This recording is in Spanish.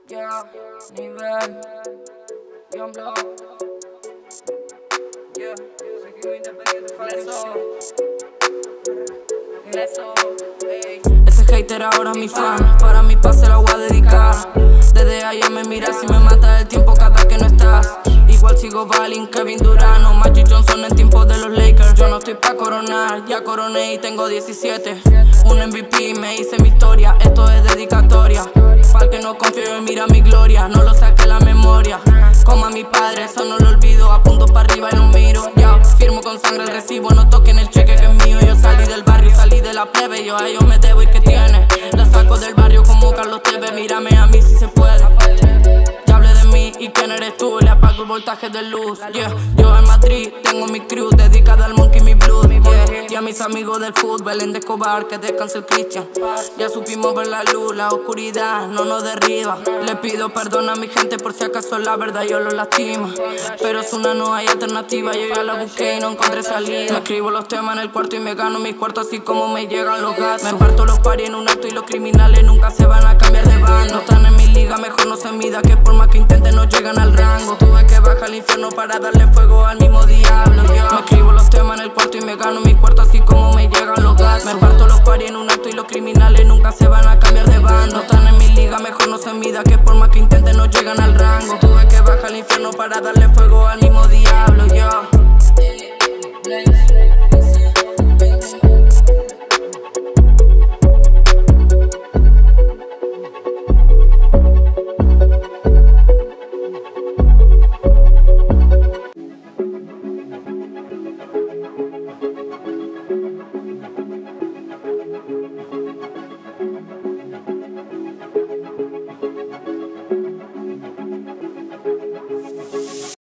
Yeah, nivel, Young Block. Yeah, seguimos independiente, Leso. Ese hater ahora es mi fan, para mi paz se la voy a dedicar. Desde allá me miras y me mata el tiempo cada que no estás. Igual sigo Balin, Kevin Durant o Magic Johnson en tiempos de los Lakers. Yo no estoy pa' coronar, ya coroné y tengo 17. Un MVP, me hice mi historia, esto es dedicatoria. Pa'l que no confío en mira mi gloria, no lo saque la memoria. Como a mi padre, eso no lo olvido, apunto para arriba y lo miro. Ya, firmo con sangre el recibo, no toquen el cheque que es mío. Yo salí del barrio, salí de la plebe, yo a ellos me debo y ¿qué tiene? La saco del barrio como Carlos Tevez, mírame a mí si se puede. Ya hablé de mí y quién eres tú, le apago el voltaje de luz. Yeah, yo en Madrid tengo mi crew dedicada al monkey mi blues. Yeah, y a mis amigos del fútbol en de Escobar, que descanse el Cristian. Ya supimos ver la luz, la oscuridad no nos derriba. Le pido perdón a mi gente por si acaso la verdad yo lo lastima. Pero es una no hay alternativa, yo ya la busqué y no encontré salida. Me escribo los temas en el cuarto y me gano mis cuartos así como me llegan los gatos. Me parto los paris en un acto y los criminales nunca se van a cambiar de bando. No están en mi liga, mejor no se mida, que por más que intenten no llegan al rango. Tuve que bajar al infierno para darle fuego al mismo diablo. Yo me escribo los temas en el cuarto y me gano mis cuartos así como me llegan los gatos. Me parto los paris en un acto y los criminales nunca se van a cambiar de bando. No están en mi liga, mejor no se mida, que por más que intenten no llegan al rango. Tuve que bajar al infierno para darle fuego al mismo